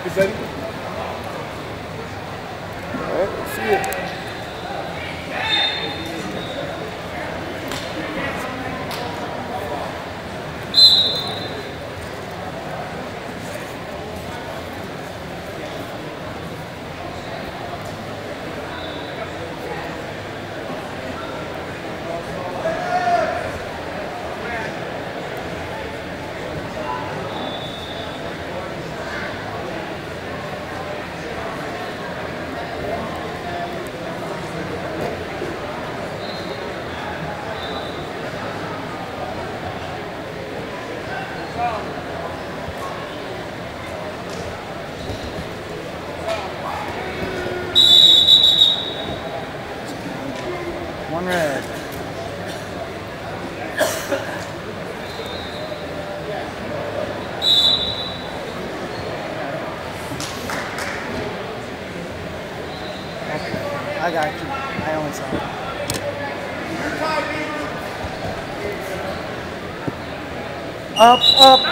Alright, let's see it. One red. Okay, I got you. I only saw it. Up, up.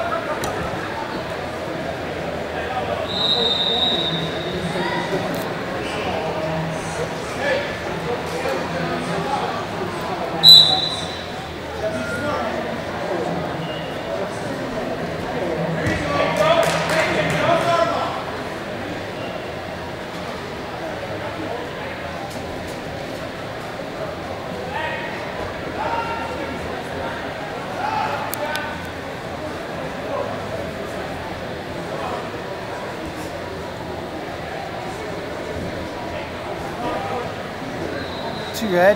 Two red.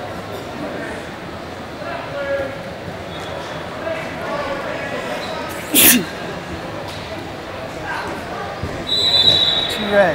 Two red.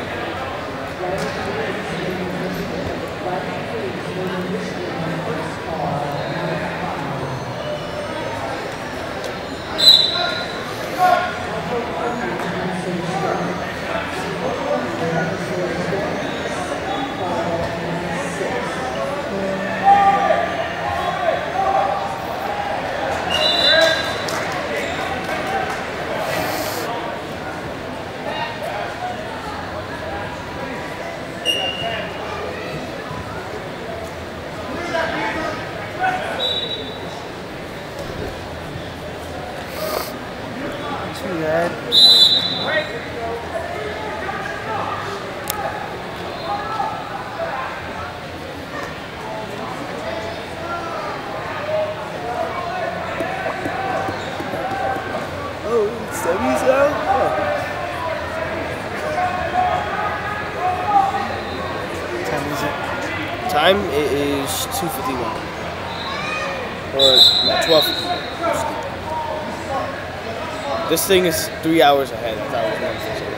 Two red. Oh, semis out? Time is it? Time it is 2:51. Or no, 12:51. This thing is 3 hours ahead. I thought it was 1:50.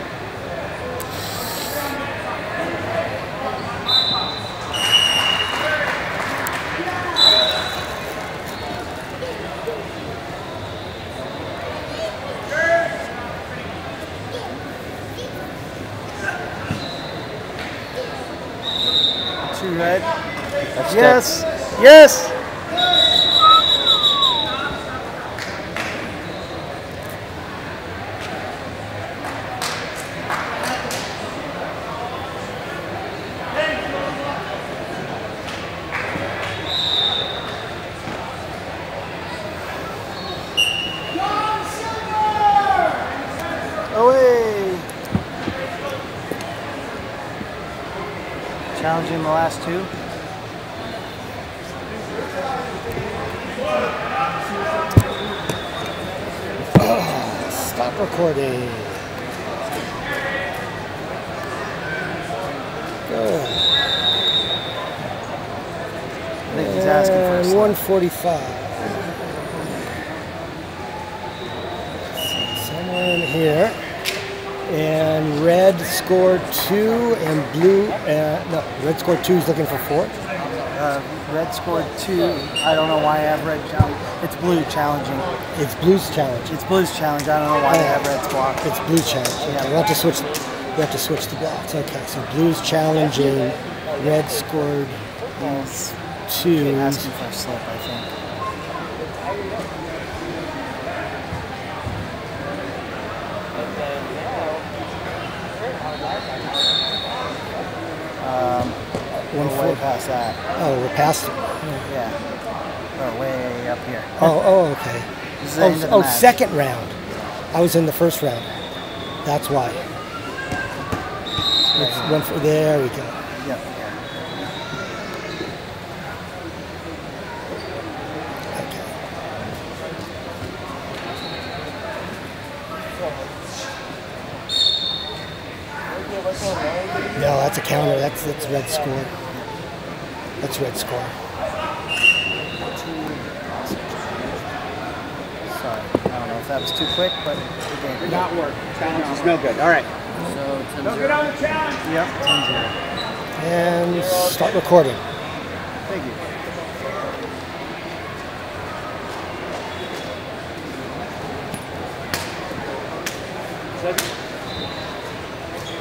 Two red. That's Yes. Yes. Away. Challenging the last two. Stop recording. Good. I think he's asking for a And slip. 145. Somewhere in here. And red scored 2 and blue, no, red scored 2 is looking for 4. Red scored 2. I don't know why I have red challenge. It's blue challenging. It's blue's challenge. It's blue's challenge. I don't know why they have red squawk. It's blue challenge. Okay, Yeah. we have to switch the blocks. Okay, so blue's challenging, red scored Yes. 2. Asking for a slip, I think. We're way past that. Oh, we're past it. Yeah. Or way up here. Oh, okay. This is the end of the Oh, match. second round. I was in the first round. That's why. Right here. One for, there we go. Yep. Okay. No, that's a counter. That's red score. That's red score. Sorry. I don't know if that was too quick, but the game did Not work. Challenge is no good. All right. So 10-0. Don't get on the challenge. Yep, 10-0. And start recording. Thank you.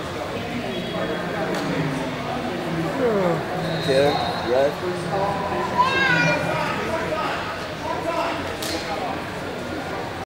Red.